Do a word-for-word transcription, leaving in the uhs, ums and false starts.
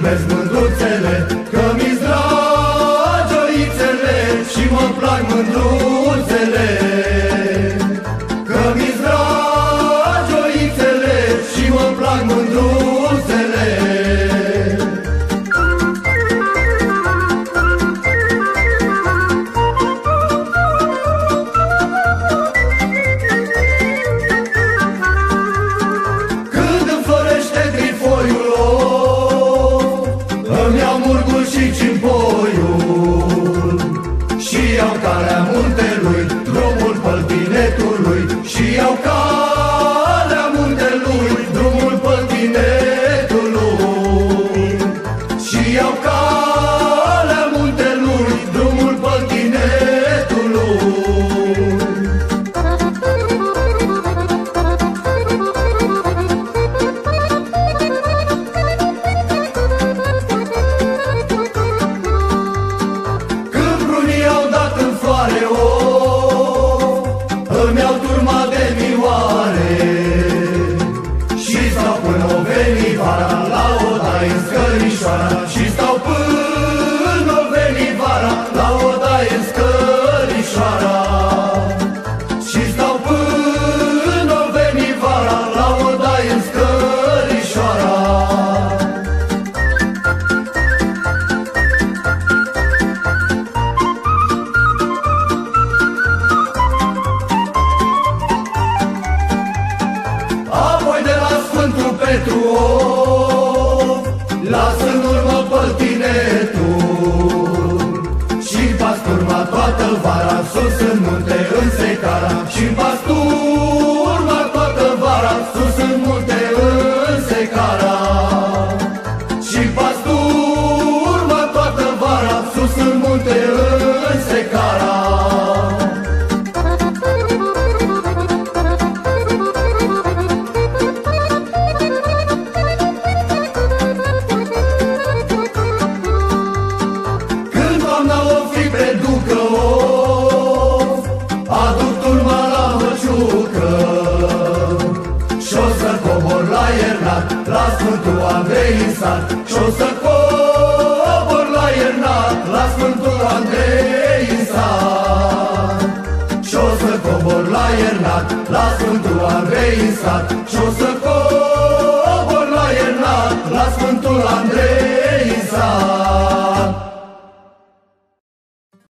iubesc mândruțele, că mi-s dragi oițele și mă plac mândruțele. Că mi-s dragi oițele și mă plac mândruțele. Când înflorește trifoiul lor, îmi iau murgul și cimpoiul și iau calea muntelui, drumul păltinetului. Și iau calea muntelui, drumul păltinetului. Și iau calea muntelui, drumul păltinetului. Când prunii au dat în floare, o, îmi iau turma de mioare și stau până o veni vara la odaie în scărișoara. Și stau până o veni vara la odaie în scărișoara. Și stau până o veni vara la odaie în scărișoara. Apoi de la Sfântul Petru, o, las în urmă păltinetul și-mi pas turma toată vara sus în munte în Secara. Și-mi pas turma toată vara sus în munte în Secara. Și-mi pas turma toată vara sus în munte în Secara. Preducă, o, aduc turma la Măciucă și-o să cobor la Iernat, la Sfântul Andrei în sat. Și-o să cobor la Iernat, la Sfântul Andrei în sat. Și-o să cobor la Iernat, la Sfântul Andrei în sat. Și-o să cobor